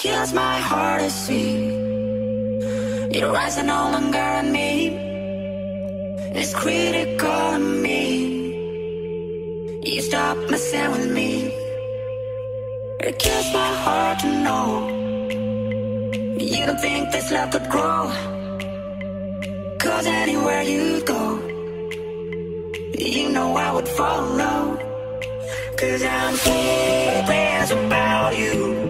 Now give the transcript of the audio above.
kills my heart to see. Your eyes are no longer on me. It's critical to me. You stop messing with me. It kills my heart to know you don't think this love could grow. 'Cause anywhere you go, you know I would follow. 'Cause I'm curious about you.